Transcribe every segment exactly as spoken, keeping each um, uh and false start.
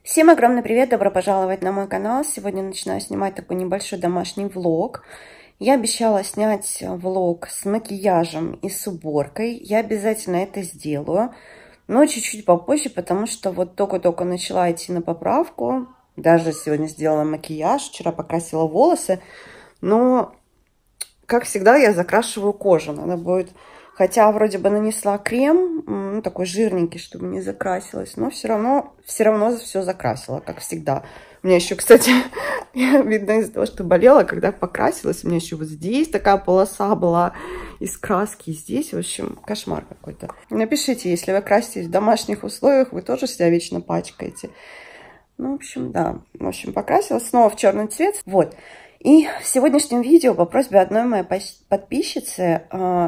Всем огромный привет, добро пожаловать на мой канал. Сегодня начинаю снимать такой небольшой домашний влог. Я обещала снять влог с макияжем и с уборкой. Я обязательно это сделаю, но чуть-чуть попозже, потому что вот только-только начала идти на поправку. Даже сегодня сделала макияж, вчера покрасила волосы, но, как всегда, я закрашиваю кожу. Надо будет... Хотя вроде бы нанесла крем, ну, такой жирненький, чтобы не закрасилась, но все равно, все равно все закрасила, как всегда. У меня еще, кстати, видно из-за того, что болела, когда покрасилась, у меня еще вот здесь такая полоса была из краски, здесь, в общем, кошмар какой-то. Напишите, если вы краситесь в домашних условиях, вы тоже себя вечно пачкаете. Ну, в общем, да, в общем, покрасилась снова в черный цвет. Вот, и в сегодняшнем видео по просьбе одной моей подписчицы...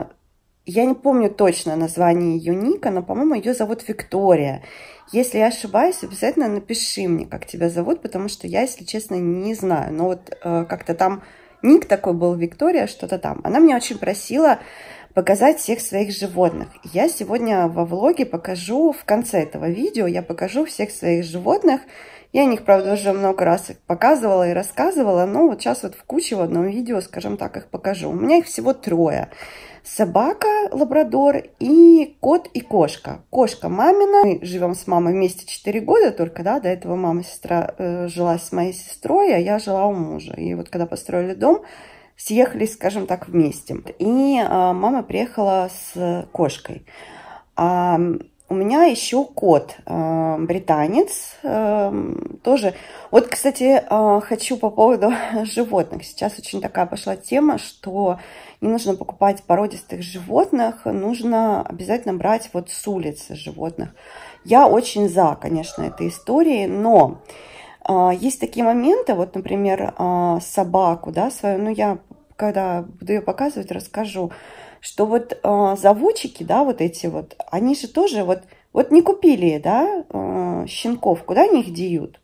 Я не помню точно название ее ника, но, по-моему, ее зовут Виктория. Если я ошибаюсь, обязательно напиши мне, как тебя зовут, потому что я, если честно, не знаю. Но вот э, как-то там ник такой был, Виктория, что-то там. Она меня очень просила показать всех своих животных. Я сегодня во влоге покажу, в конце этого видео, я покажу всех своих животных. Я о них, правда, уже много раз их показывала и рассказывала, но вот сейчас вот в куче в одном видео, скажем так, их покажу. У меня их всего трое. Собака, лабрадор и кот и кошка. Кошка мамина. Мы живем с мамой вместе четыре года только, да, до этого мама и сестра э, жила с моей сестрой, а я жила у мужа. И вот когда построили дом, съехались, скажем так, вместе. И э, мама приехала с кошкой. А у меня еще кот, э, британец, э, тоже. Вот, кстати, э, хочу по поводу животных. Сейчас очень такая пошла тема, что не нужно покупать породистых животных, нужно обязательно брать вот с улицы животных. Я очень за, конечно, этой историей, но э, есть такие моменты, вот, например, э, собаку, да, свою, ну, я, когда буду ее показывать, расскажу, что вот э, заводчики, да, вот эти вот, они же тоже вот, вот не купили, да, э, щенков, куда они их деют?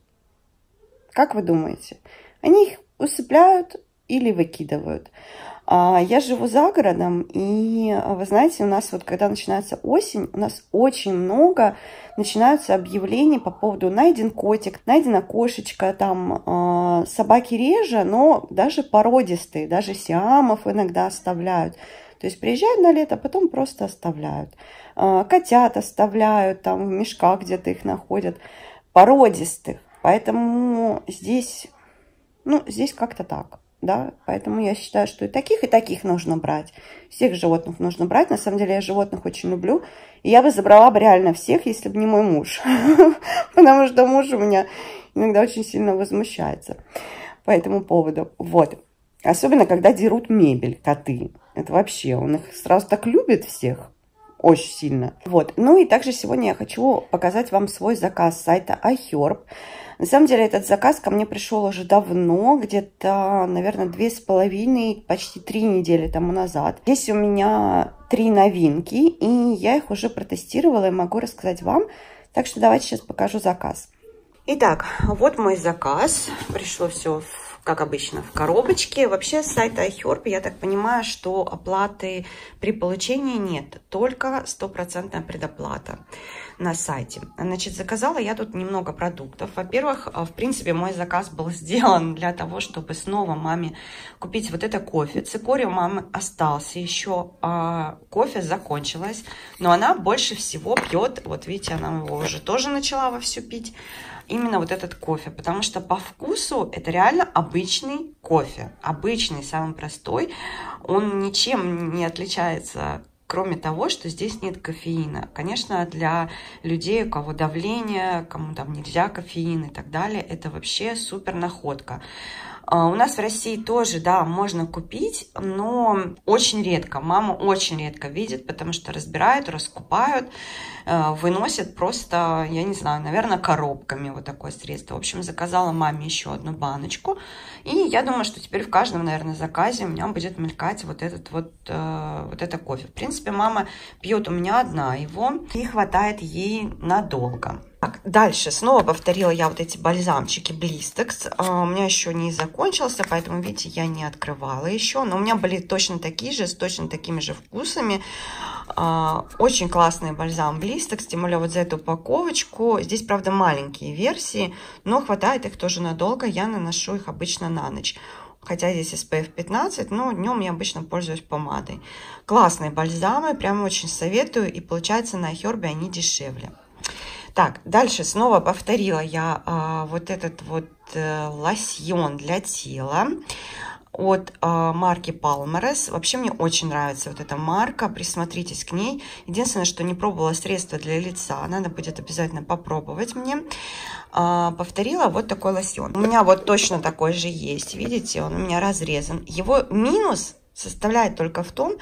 Как вы думаете? Они их усыпляют или выкидывают? А я живу за городом, и вы знаете, у нас вот когда начинается осень, у нас очень много начинаются объявлений по поводу найден котик, найдена кошечка, там э, собаки реже, но даже породистые, даже сиамов иногда оставляют. То есть приезжают на лето, потом просто оставляют. Э, котят оставляют, там в мешках где-то их находят, породистых. Поэтому здесь, ну, здесь как-то так. Да, поэтому я считаю, что и таких, и таких нужно брать. Всех животных нужно брать. На самом деле я животных очень люблю. И я бы забрала бы реально всех, если бы не мой муж. Потому что муж у меня иногда очень сильно возмущается по этому поводу. Вот. Особенно, когда дерут мебель коты. Это вообще, он их сразу так любит всех. Очень сильно. Вот. Ну и также сегодня я хочу показать вам свой заказ с сайта iHerb. На самом деле этот заказ ко мне пришел уже давно, где-то, наверное, две с половиной, почти три недели тому назад. Здесь у меня три новинки, и я их уже протестировала и могу рассказать вам. Так что давайте сейчас покажу заказ. Итак, вот мой заказ. Пришло все, как обычно, в коробочке. Вообще с сайта iHerb, я так понимаю, что оплаты при получении нет, только стопроцентная предоплата на сайте. Значит, заказала я тут немного продуктов. Во-первых, в принципе, мой заказ был сделан для того, чтобы снова маме купить вот это кофе. Цикорий у мамы остался еще, а кофе закончилось, но она больше всего пьет, вот видите, она его уже тоже начала вовсю пить, именно вот этот кофе, потому что по вкусу это реально обычный кофе, обычный, самый простой, он ничем не отличается, кроме того, что здесь нет кофеина. Конечно, для людей, у кого давление, кому там нельзя кофеин и так далее, это вообще супер находка. У нас в России тоже, да, можно купить, но очень редко. Мама очень редко видит, потому что разбирают, раскупают, выносят просто, я не знаю, наверное, коробками вот такое средство. В общем, заказала маме еще одну баночку. И я думаю, что теперь в каждом, наверное, заказе у меня будет мелькать вот этот вот, вот это кофе. В принципе, мама пьет у меня одна его, и хватает ей надолго. Так, дальше снова повторила я вот эти бальзамчики Blistex. А, у меня еще не закончился, поэтому, видите, я не открывала еще. Но у меня были точно такие же, с точно такими же вкусами. Очень классный бальзам Blistex, тем более вот за эту упаковочку. Здесь, правда, маленькие версии, но хватает их тоже надолго. Я наношу их обычно на ночь. Хотя здесь эс пи эф пятнадцать, но днем я обычно пользуюсь помадой. Классные бальзамы, прям очень советую. И получается на iHerb они дешевле. Так, дальше снова повторила я а, вот этот вот а, лосьон для тела от а, марки Palmares. Вообще мне очень нравится вот эта марка, присмотритесь к ней. Единственное, что не пробовала средства для лица, надо будет обязательно попробовать мне. А, повторила вот такой лосьон. У меня вот точно такой же есть, видите, он у меня разрезан. Его минус составляет только в том,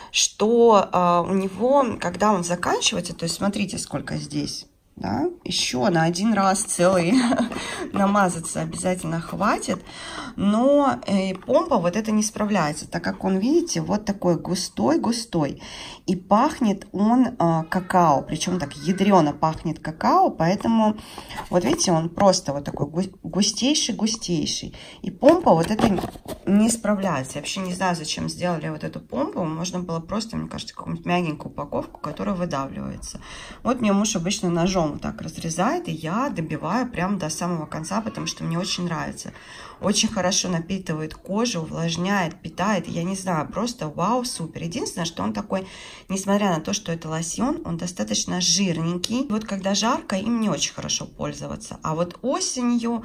что а, у него, когда он заканчивается, то есть смотрите, сколько здесь. Да? Еще на один раз целый намазаться обязательно хватит, но э, помпа вот это не справляется, так как он, видите, вот такой густой-густой, и пахнет он э, какао, причем так ядрено пахнет какао, поэтому вот видите, он просто вот такой густейший-густейший, и помпа вот это не справляется. Я вообще не знаю, зачем сделали вот эту помпу, можно было просто, мне кажется, какую-нибудь мягенькую упаковку, которая выдавливается. Вот мне муж обычно ножом вот так разрезает, и я добиваю прям до самого конца, потому что мне очень нравится. Очень хорошо напитывает кожу, увлажняет, питает. Я не знаю, просто вау, супер. Единственное, что он такой, несмотря на то, что это лосьон, он достаточно жирненький. Вот когда жарко, им не очень хорошо пользоваться. А вот осенью,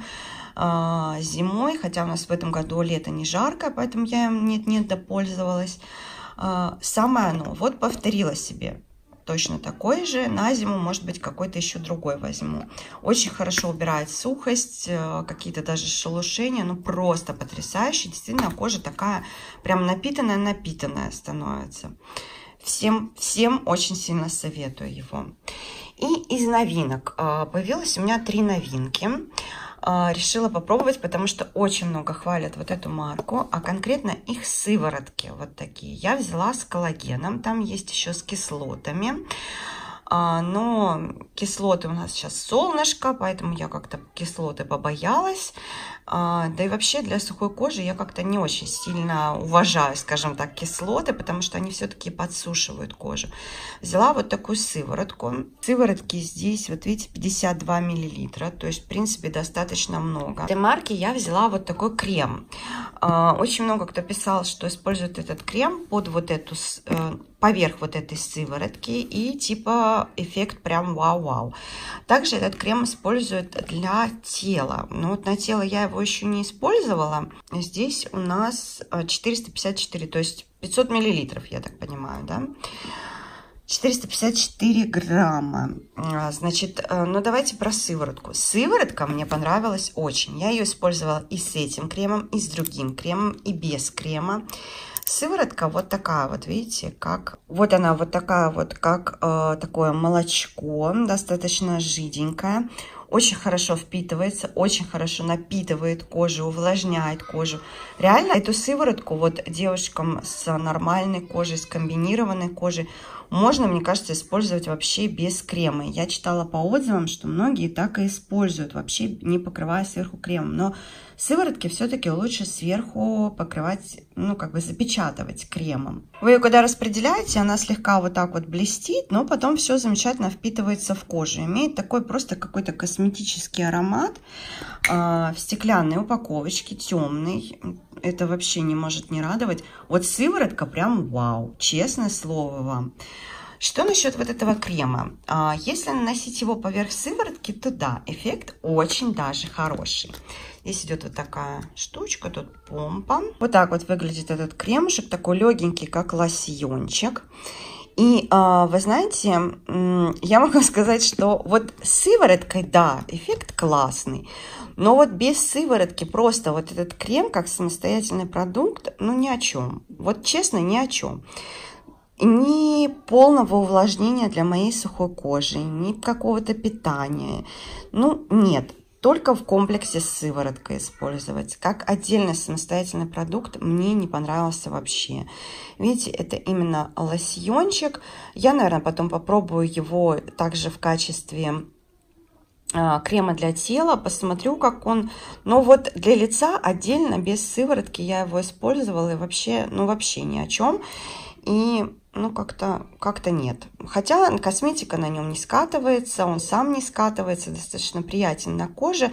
э, зимой, хотя у нас в этом году лето не жарко, поэтому я им нет-нет допользовалась. Э, самое оно. Вот повторила себе. Точно такой же. На зиму, может быть, какой-то еще другой возьму. Очень хорошо убирает сухость, какие-то даже шелушения. Ну, просто потрясающе. Действительно, кожа такая прям напитанная-напитанная становится. Всем, всем очень сильно советую его. И из новинок. Появилось у меня три новинки. Решила попробовать, потому что очень много хвалят вот эту марку, а конкретно их сыворотки вот такие. Я взяла с коллагеном, там есть еще с кислотами, но кислоты у нас сейчас солнышко, поэтому я как-то кислоты побоялась. Да и вообще для сухой кожи я как-то не очень сильно уважаю, скажем так, кислоты, потому что они все-таки подсушивают кожу. Взяла вот такую сыворотку. Сыворотки здесь, вот видите, пятьдесят два миллилитра, то есть, в принципе, достаточно много. Для марки я взяла вот такой крем. Очень много кто писал, что используют этот крем под вот эту, поверх вот этой сыворотки, и типа эффект прям вау-вау. Также этот крем используют для тела. Но вот на тело я его еще не использовала. Здесь у нас четыреста пятьдесят четыре, то есть пятьсот миллилитров, я так понимаю, да? четыреста пятьдесят четыре грамма. Значит, ну давайте про сыворотку. Сыворотка мне понравилась очень. Я ее использовала и с этим кремом, и с другим кремом, и без крема. Сыворотка вот такая вот, видите, как... Вот она вот такая вот, как э, такое молочко, достаточно жиденькое. Очень хорошо впитывается, очень хорошо напитывает кожу, увлажняет кожу. Реально эту сыворотку вот девушкам с нормальной кожей, с комбинированной кожей можно, мне кажется, использовать вообще без крема. Я читала по отзывам, что многие так и используют, вообще не покрывая сверху кремом. Но сыворотки все-таки лучше сверху покрывать, ну, как бы запечатывать кремом. Вы ее когда распределяете, она слегка вот так вот блестит, но потом все замечательно впитывается в кожу. Имеет такой просто какой-то косметический аромат э, в стеклянной упаковочке, темный. Это вообще не может не радовать. Вот сыворотка прям вау, честное слово вам. Что насчет вот этого крема? А, если наносить его поверх сыворотки, то да, эффект очень даже хороший. Здесь идет вот такая штучка, тут помпа. Вот так вот выглядит этот кремушек, такой легенький, как лосьончик. И а, вы знаете, я могу сказать, что вот с сывороткой, да, эффект классный. Но вот без сыворотки просто вот этот крем, как самостоятельный продукт, ну ни о чем. Вот честно, ни о чем. Ни полного увлажнения для моей сухой кожи, ни какого-то питания. Ну, нет. Только в комплексе с сывороткой использовать. Как отдельный самостоятельный продукт мне не понравился вообще. Видите, это именно лосьончик. Я, наверное, потом попробую его также в качестве крема для тела, посмотрю, как он. Но вот для лица отдельно, без сыворотки я его использовала, и вообще, ну вообще ни о чем. и ну как-то как-то нет. Хотя косметика на нем не скатывается, он сам не скатывается, достаточно приятен на коже,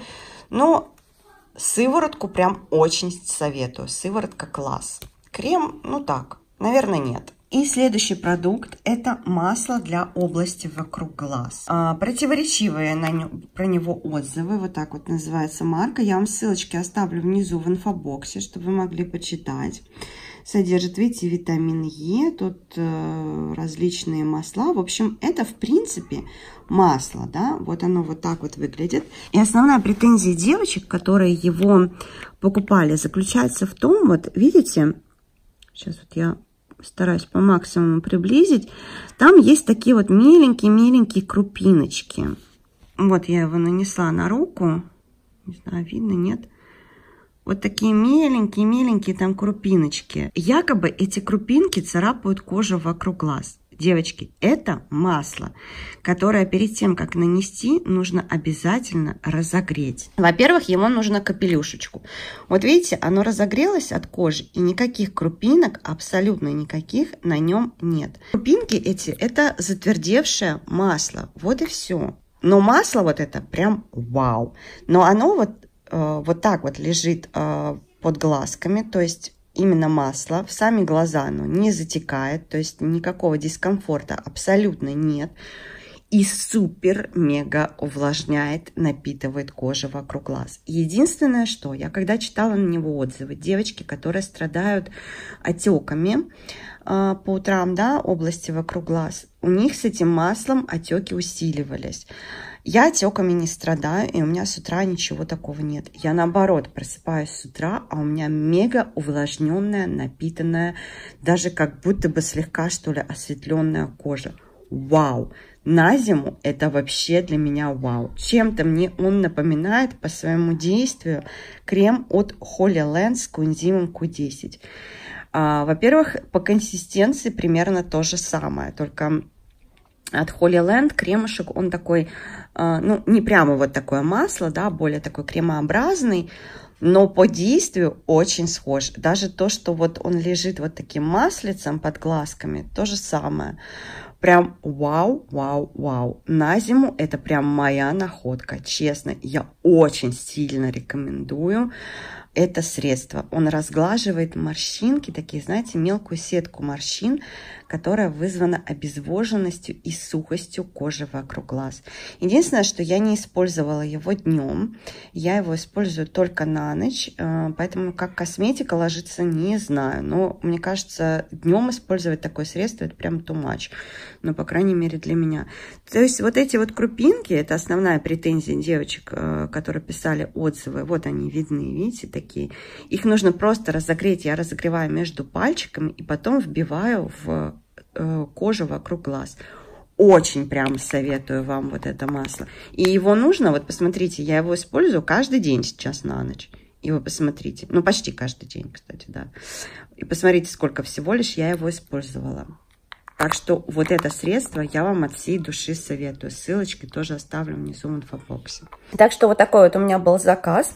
но сыворотку прям очень советую. Сыворотка класс. Крем, ну так, наверное, нет. И следующий продукт – это масло для области вокруг глаз. А, противоречивые на нем, про него отзывы. Вот так вот называется марка. Я вам ссылочки оставлю внизу в инфобоксе, чтобы вы могли почитать. Содержит, видите, витамин Е, тут э, различные масла. В общем, это, в принципе, масло, да. Вот оно вот так вот выглядит. И основная претензия девочек, которые его покупали, заключается в том, вот, видите, сейчас вот я... стараюсь по максимуму приблизить. Там есть такие вот миленькие-миленькие крупиночки. Вот я его нанесла на руку. Не знаю, видно, нет? Вот такие миленькие-миленькие там крупиночки. Якобы эти крупинки царапают кожу вокруг глаз. Девочки, это масло, которое перед тем, как нанести, нужно обязательно разогреть. Во-первых, ему нужно капелюшечку. Вот видите, оно разогрелось от кожи, и никаких крупинок, абсолютно никаких на нем нет. Крупинки эти, это затвердевшее масло. Вот и все. Но масло вот это прям вау. Но оно вот, э, вот так вот лежит э, под глазками, то есть... Именно масло в сами глаза оно не затекает, то есть никакого дискомфорта абсолютно нет. И супер-мега увлажняет, напитывает кожу вокруг глаз. Единственное, что я когда читала на него отзывы, девочки, которые страдают отеками э, по утрам, да, области вокруг глаз, у них с этим маслом отеки усиливались. Я отеками не страдаю, и у меня с утра ничего такого нет. Я наоборот просыпаюсь с утра, а у меня мега увлажненная, напитанная, даже как будто бы слегка, что ли, осветленная кожа. Вау! На зиму это вообще для меня вау. Чем-то мне он напоминает по своему действию крем от Holy Land с коэнзимом ку десять. А, во-первых, по консистенции примерно то же самое, только... От Holy Land кремушек, он такой, ну, не прямо вот такое масло, да, более такой кремообразный, но по действию очень схож. Даже то, что вот он лежит вот таким маслицем под глазками, то же самое. Прям вау, вау, вау. На зиму это прям моя находка, честно. Я очень сильно рекомендую это средство. Он разглаживает морщинки, такие, знаете, мелкую сетку морщин, которая вызвана обезвоженностью и сухостью кожи вокруг глаз. Единственное, что я не использовала его днем. Я его использую только на ночь, поэтому как косметика ложится, не знаю. Но мне кажется, днем использовать такое средство, это прям too much. Ну, по крайней мере, для меня. То есть вот эти вот крупинки, это основная претензия девочек, которые писали отзывы. Вот они видны, видите, такие. Их нужно просто разогреть. Я разогреваю между пальчиками и потом вбиваю в кожу вокруг глаз. Очень прям советую вам вот это масло. И его нужно, вот посмотрите, я его использую каждый день сейчас на ночь. И вы посмотрите, ну почти каждый день, кстати, да. И посмотрите, сколько всего лишь я его использовала. Так что вот это средство я вам от всей души советую. Ссылочки тоже оставлю внизу в инфобоксе. Так что вот такой вот у меня был заказ.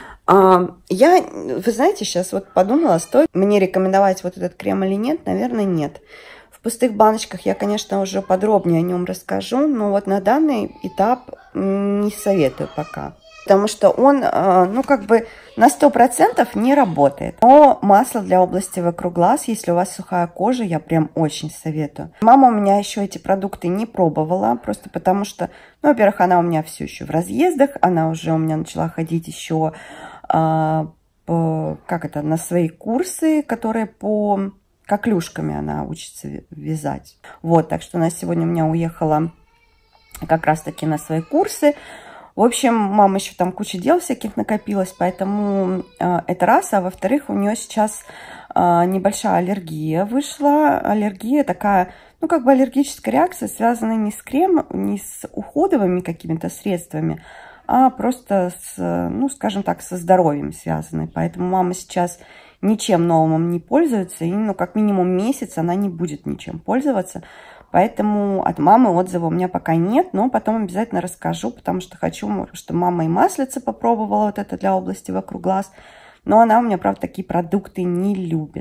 Я, вы знаете, сейчас вот подумала, стоит мне рекомендовать вот этот крем или нет. Наверное, нет. В пустых баночках я, конечно, уже подробнее о нем расскажу, но вот на данный этап не советую пока. Потому что он, ну, как бы на сто процентов не работает. Но масло для области вокруг глаз, если у вас сухая кожа, я прям очень советую. Мама у меня еще эти продукты не пробовала, просто потому что, ну, во-первых, она у меня все еще в разъездах, она уже у меня начала ходить еще, а, по, как это, на свои курсы, которые по коклюшками она учится вязать. Вот, так что она сегодня у меня уехала как раз-таки на свои курсы. В общем, мама еще там куча дел всяких накопилось, поэтому э, это раз. А во-вторых, у нее сейчас э, небольшая аллергия вышла. Аллергия такая, ну, как бы аллергическая реакция, связанная не с кремом, не с уходовыми какими-то средствами, а просто с, ну, скажем так, со здоровьем связанной. Поэтому мама сейчас ничем новым не пользуется, и, ну, как минимум месяц она не будет ничем пользоваться. Поэтому от мамы отзыва у меня пока нет, но потом обязательно расскажу, потому что хочу, чтобы мама и маслица попробовала вот это для области вокруг глаз. Но она у меня, правда, такие продукты не любит.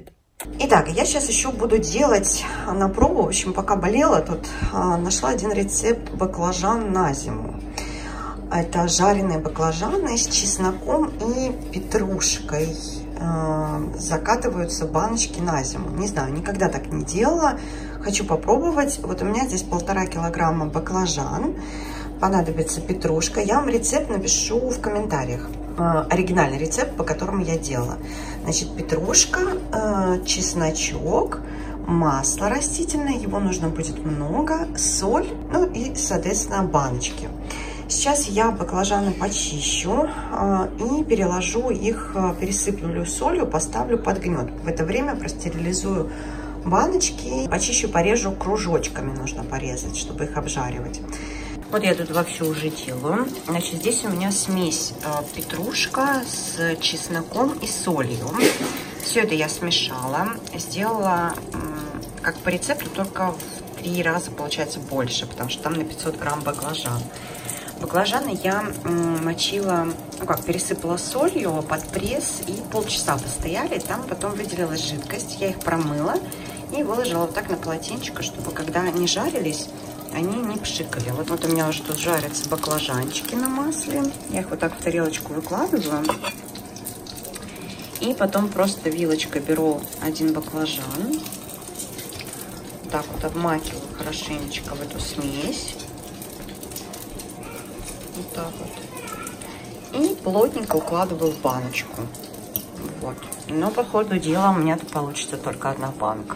Итак, я сейчас еще буду делать на пробу. В общем, пока болела, тут а, нашла один рецепт баклажан на зиму. Это жареные баклажаны с чесноком и петрушкой. А, закатываются баночки на зиму. Не знаю, никогда так не делала. Хочу попробовать. Вот у меня здесь полтора килограмма баклажан. Понадобится петрушка. Я вам рецепт напишу в комментариях. Оригинальный рецепт, по которому я делала. Значит, петрушка, чесночок, масло растительное, его нужно будет много, соль, ну и, соответственно, баночки. Сейчас я баклажаны почищу и переложу их, пересыплю солью, поставлю под гнет. В это время простерилизую баночки, почищу, порежу кружочками, нужно порезать, чтобы их обжаривать. Вот я тут вовсю уже делаю. Значит, здесь у меня смесь э, петрушка с чесноком и солью. Все это я смешала. Сделала, э, как по рецепту, только в три раза, получается, больше, потому что там на пятьсот грамм баклажан. Баклажаны я э, мочила, ну как, пересыпала солью под пресс, и полчаса постояли. Там потом выделилась жидкость. Я их промыла и выложила вот так на полотенчико, чтобы когда они жарились, они не пшикали. Вот, вот у меня уже тут жарятся баклажанчики на масле. Я их вот так в тарелочку выкладываю. И потом просто вилочкой беру один баклажан. Так вот обмакиваю хорошенечко в эту смесь. Вот так вот. И плотненько укладываю в баночку. Вот. Но по ходу дела у меня тут получится только одна банка.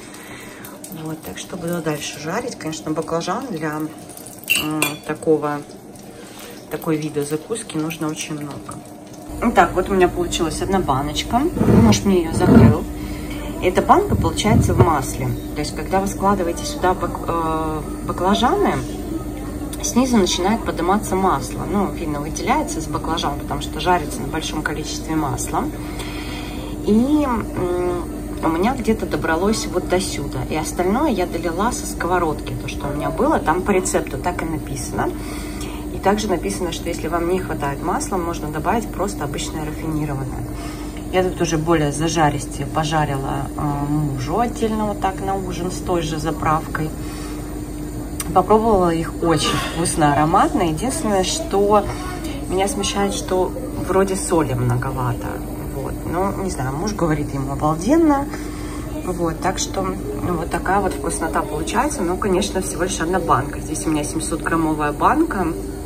Вот, так что буду дальше жарить. Конечно, баклажан для э, такого, такой вида закуски нужно очень много. Итак, вот у меня получилась одна баночка. Муж мне ее закрыл. Эта банка получается в масле. То есть, когда вы складываете сюда бак, э, баклажаны, снизу начинает подниматься масло. Ну, видно, выделяется из баклажан, потому что жарится на большом количестве масла. И... Э, у меня где-то добралось вот до сюда. И остальное я долила со сковородки. То, что у меня было, там по рецепту так и написано. И также написано, что если вам не хватает масла, можно добавить просто обычное рафинированное. Я тут уже более зажаристее пожарила э, мужу отдельно вот так на ужин с той же заправкой. Попробовала их, очень вкусно, ароматно. Единственное, что меня смущает, что вроде соли многовато. Вот. Ну, не знаю, муж говорит, ему обалденно. Вот, так что ну, вот такая вот вкуснота получается. Ну, конечно, всего лишь одна банка. Здесь у меня семьсот граммовая банка.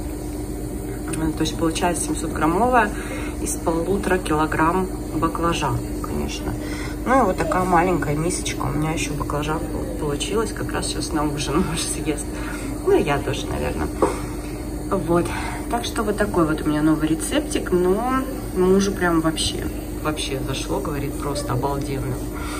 То есть получается семьсот граммовая из полутора килограмм баклажан, конечно. Ну, и вот такая маленькая мисочка. У меня еще баклажан получилась. Как раз сейчас на ужин муж съест. Ну, и я тоже, наверное. Вот. Так что вот такой вот у меня новый рецептик. Но мужу прям вообще, вообще зашло, говорит, просто обалденно.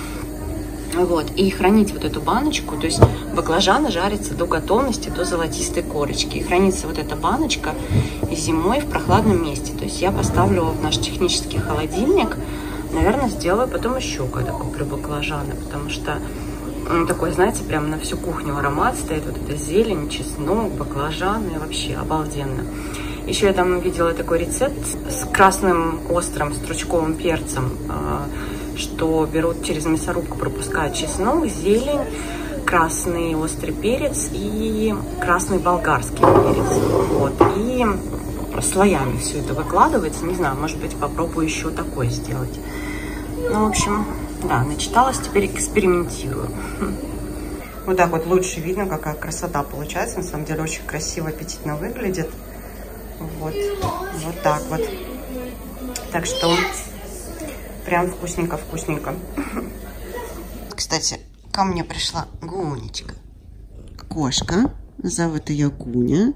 Вот. И хранить вот эту баночку, то есть баклажаны жарятся до готовности, до золотистой корочки. И хранится вот эта баночка зимой в прохладном месте. То есть я поставлю в наш технический холодильник. Наверное, сделаю потом еще, когда куплю баклажаны, потому что он такой, знаете, прям на всю кухню аромат стоит. Вот эта зелень, чеснок, баклажаны, вообще обалденно. Еще я там видела такой рецепт с красным острым стручковым перцем, что берут через мясорубку, пропускают чеснок, зелень, красный острый перец и красный болгарский перец. Вот. И слоями все это выкладывается. Не знаю, может быть, попробую еще такое сделать. Ну, в общем, да, начиталась, теперь экспериментирую. Вот так вот лучше видно, какая красота получается. На самом деле очень красиво, аппетитно выглядит. Вот, вот так вот. Так что прям вкусненько-вкусненько. Кстати, ко мне пришла Гунечка. Кошка. Зовут ее Гуня.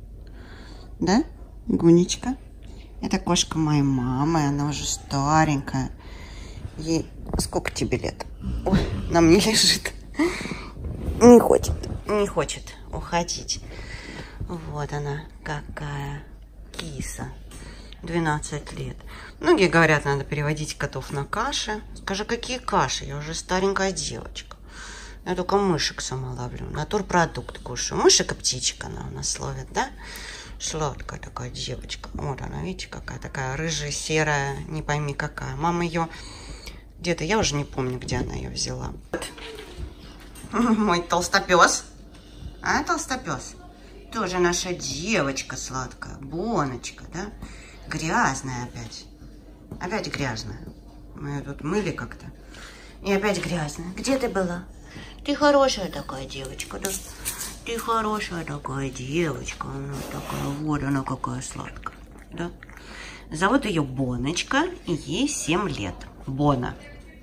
Да, Гунечка? Это кошка моей мамы. Она уже старенькая. Ей сколько тебе лет? Ой, на мне лежит. Не хочет. Не хочет уходить. Вот она какая киса. двенадцать лет. Многие говорят, надо переводить котов на каши. Скажи, какие каши? Я уже старенькая девочка. Я только мышек сама ловлю. Натурпродукт кушаю. Мышек и птичек она у нас ловит, да? Сладкая такая девочка. Вот она, видите, какая такая рыжая, серая, не пойми какая. Мама ее Где-то, я уже не помню, где она ее взяла. Мой толстопес. А, толстопес? Тоже наша девочка сладкая. Боночка, да? Грязная опять. Опять грязная. Мы ее тут мыли как-то. И опять грязная. Где ты была? Ты хорошая такая девочка, да? Ты хорошая такая девочка. Она такая, вот она какая сладкая, да? Зовут ее Боночка, и ей семь лет. Бона.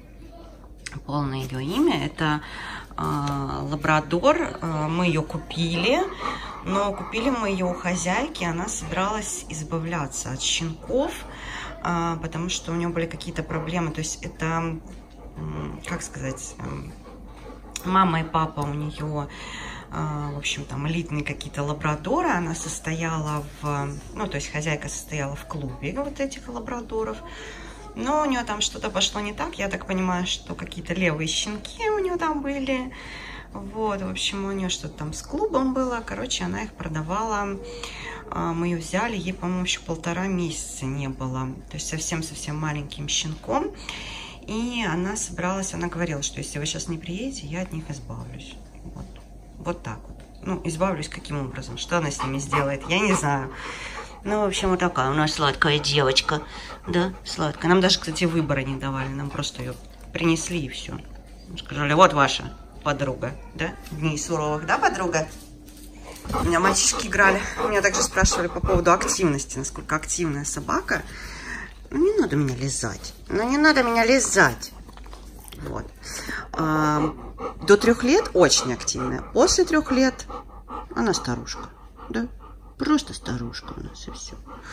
Полное ее имя. Это э, лабрадор. Э, мы ее купили, но купили мы ее у хозяйки. Она собиралась избавляться от щенков, э, потому что у нее были какие-то проблемы. То есть это, э, как сказать, э, мама и папа у нее... в общем, там элитные какие-то лабрадоры. Она состояла в... Ну, то есть хозяйка состояла в клубе вот этих лабрадоров. Но у нее там что-то пошло не так. Я так понимаю, что какие-то левые щенки у нее там были. Вот, в общем, у нее что-то там с клубом было. Короче, она их продавала. Мы ее взяли. Ей, по-моему, еще полтора месяца не было. То есть совсем-совсем маленьким щенком. И она собиралась... Она говорила, что если вы сейчас не приедете, я от них избавлюсь. Вот. Вот так вот. Ну, избавлюсь каким образом? Что она с ними сделает? Я не знаю. Ну, в общем, вот такая у нас сладкая девочка. Да, сладкая. Нам даже, кстати, выбора не давали. Нам просто ее принесли и все. Сказали, вот ваша подруга. Да? Дни суровых, да, подруга? У меня мальчишки играли. Меня также спрашивали по поводу активности. Насколько активная собака. Ну, не надо меня лизать. Ну, не надо меня лизать. Вот. А, до трех лет очень активная. После трех лет она старушка. Да? Просто старушка у нас и все.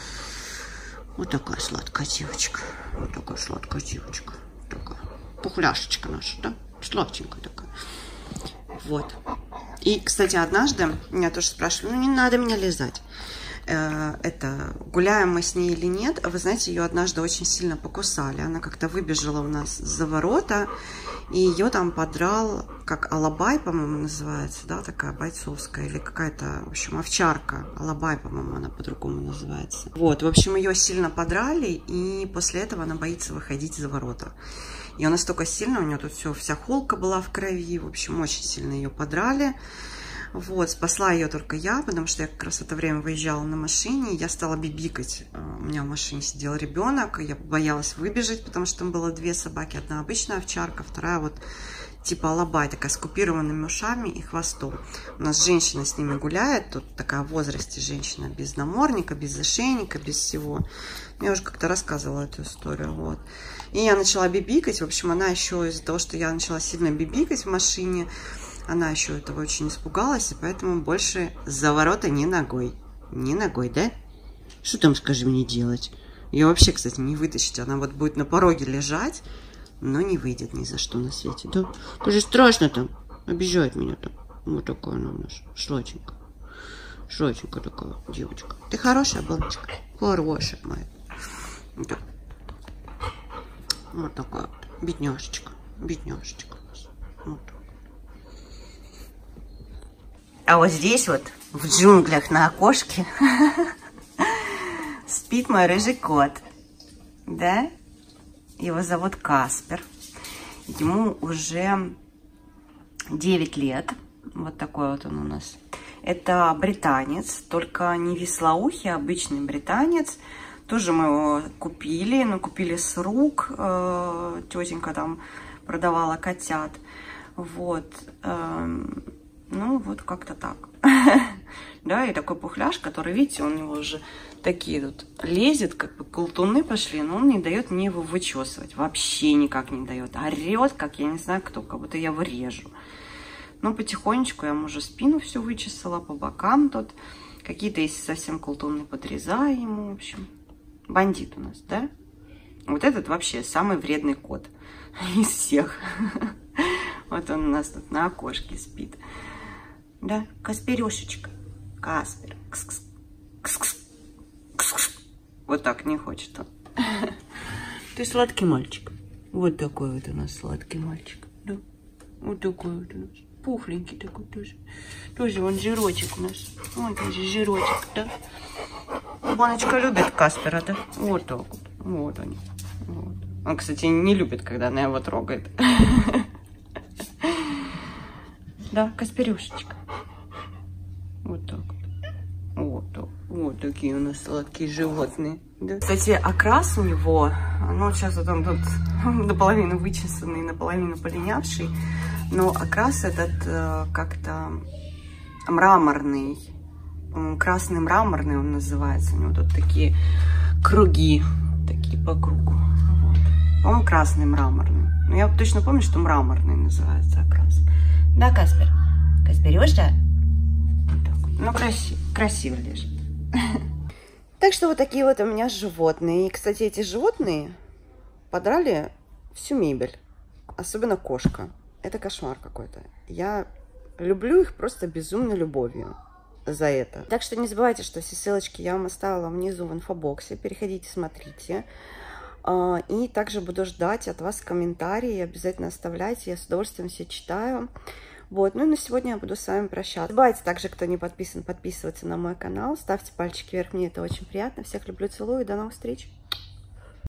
Вот такая сладкая девочка. Вот такая сладкая девочка. Такая пухляшечка наша, да? Сладенькая такая. Вот. И, кстати, однажды меня тоже спрашивали, ну не надо меня лизать. Это, гуляем мы с ней или нет, вы знаете, ее однажды очень сильно покусали. Она как-то выбежала у нас за ворота, и ее там подрал, как алабай, по-моему, называется, да, такая бойцовская, или какая-то, в общем, овчарка. Алабай, по-моему, она по-другому называется. Вот, в общем, ее сильно подрали, и после этого она боится выходить за ворота. И она настолько сильно, у нее тут все, вся холка была в крови, в общем, очень сильно ее подрали. Вот, спасла ее только я, потому что я как раз в это время выезжала на машине, я стала бибикать. У меня в машине сидел ребенок, я боялась выбежать, потому что там было две собаки, одна обычная овчарка, вторая вот типа алабай, такая с купированными ушами и хвостом. У нас женщина с ними гуляет, тут такая в возрасте женщина, без намордника, без ошейника, без всего. Я уже как-то рассказывала эту историю, вот. И я начала бибикать, в общем, она еще из-за того, что я начала сильно бибикать в машине, она еще этого очень испугалась, и поэтому больше за ворота не ногой. Не ногой, да? Что там, скажи мне, делать? Ее вообще, кстати, не вытащить. Она вот будет на пороге лежать, но не выйдет ни за что на свете. Да? Тоже страшно там. Обижает меня там. Вот такая она у нас. Сладенькая. Сладенькая такая девочка. Ты хорошая, Боночка? Хорошая моя. Да. Вот такая вот. Бедняжечка. Бедняжечка у нас. Вот. А вот здесь вот, в джунглях на окошке, спит мой рыжий кот. Да? Его зовут Каспер. Ему уже девять лет. Вот такой вот он у нас. Это британец, только не вислоухий, а обычный британец. Тоже мы его купили, но купили с рук. Тетенька там продавала котят. Вот. Ну, вот как-то так. Да, и такой пухляш, который, видите, у него уже такие тут лезет, как бы колтуны пошли, но он не дает мне его вычесывать. Вообще никак не дает. Орет, как я не знаю кто, как будто я его режу. Ну, потихонечку я ему уже спину всю вычесала, по бокам тут. Какие-то, если совсем колтуны, подрезаю ему, в общем. Бандит у нас, да? Вот этот вообще самый вредный кот из всех. Вот он у нас тут на окошке спит. Да, Касперешечка. Каспер. Кс-кс. Кс-кс. Кс-кс. Вот так не хочет он. Ты сладкий мальчик. Вот такой вот у нас сладкий мальчик. Да. Вот такой вот у нас. Пухленький такой тоже. Тоже вон жирочек у нас. Вон тоже жирочек, да. Боночка любит Каспера, да? Вот так вот. Вот они. Вот. Он, кстати, не любит, когда она его трогает. Да, Касперюшечка. Вот так. Вот так. Вот такие у нас сладкие животные. Да. Кстати, окрас у него, ну, сейчас вот он тут наполовину вычесанный, наполовину полинявший, но окрас этот э, как-то мраморный. Красный мраморный он называется. У него тут такие круги, такие по кругу. Вот. По-моему, красный мраморный. Но я точно помню, что мраморный называется окрас. Да, Каспер? Касперюша? Вот так вот. Ну, красиво, красиво лежит. Так что вот такие вот у меня животные. И, кстати, эти животные подрали всю мебель. Особенно кошка. Это кошмар какой-то. Я люблю их просто безумной любовью за это. Так что не забывайте, что все ссылочки я вам оставила внизу в инфобоксе. Переходите, смотрите. И также буду ждать от вас комментарии. Обязательно оставляйте. Я с удовольствием все читаю. Вот, ну и на сегодня я буду с вами прощаться. Не забывайте также, кто не подписан, подписываться на мой канал. Ставьте пальчики вверх, мне это очень приятно. Всех люблю, целую и до новых встреч.